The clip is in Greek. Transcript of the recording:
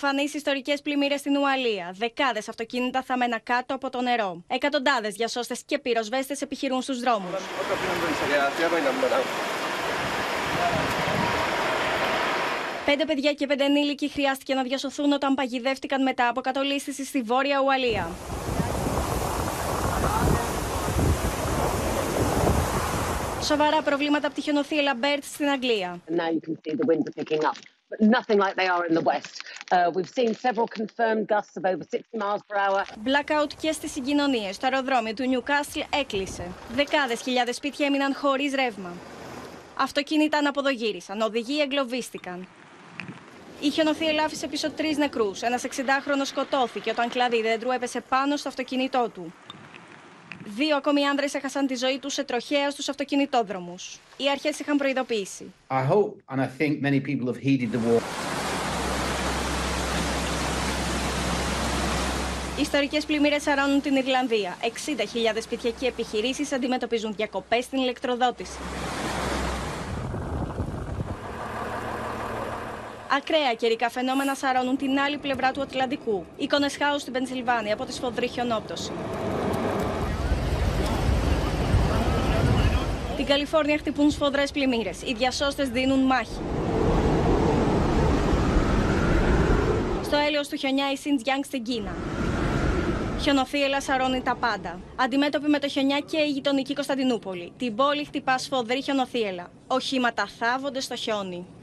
Προφανείς ιστορικές πλημμύρες στην Ουαλία. Δεκάδες αυτοκίνητα θαμμένα κάτω από το νερό. Εκατοντάδες διασώστες και πυροσβέστες επιχειρούν στους δρόμους. Πέντε παιδιά και 5 ενήλικοι χρειάστηκε να διασωθούν όταν παγιδεύτηκαν μετά από κατολίσθηση στη Βόρεια Ουαλία. Σοβαρά προβλήματα από τη χιονοθύελλα Μπέρτ στην Αγγλία. Blackout και στις συγκοινωνίες. Το αεροδρόμιο του Νιουκάστλ έκλεισε. Δεκάδες χιλιάδες σπίτια έμειναν χωρίς ρεύμα. Αυτοκίνητα αναποδογύρισαν, οδηγοί εγκλωβίστηκαν. Η χιονοθύελλα άφησε πίσω 3 νεκρούς. Ένας 60χρονος σκοτώθηκε όταν κλαδί δέντρου έπεσε πάνω στο αυτοκίνητό του. 2 ακόμη άνδρες έχασαν τη ζωή τους σε τροχαία στους αυτοκινητόδρομους. Οι αρχές είχαν προειδοποιήσει. Οι ιστορικές πλημμύρες σαρώνουν την Ιρλανδία. 60.000 σπίτια και επιχειρήσεις αντιμετωπίζουν διακοπές στην ηλεκτροδότηση. Ακραία καιρικά φαινόμενα σαρώνουν την άλλη πλευρά του Ατλαντικού. Εικόνες χάους στην Πενσιλβάνια από τη σφοδρή χιονόπτωση. Την Καλιφόρνια χτυπούν σφοδρές πλημμύρες. Οι διασώστες δίνουν μάχη. Στο έλεος του χιονιά η Σιντζιάνγκ στην Κίνα. Χιονοθύελλα σαρώνει τα πάντα. Αντιμέτωπη με το χιονιά και η γειτονική Κωνσταντινούπολη. Την πόλη χτυπά σφοδρή χιονοθύελλα. Οχήματα θάβονται στο χιόνι.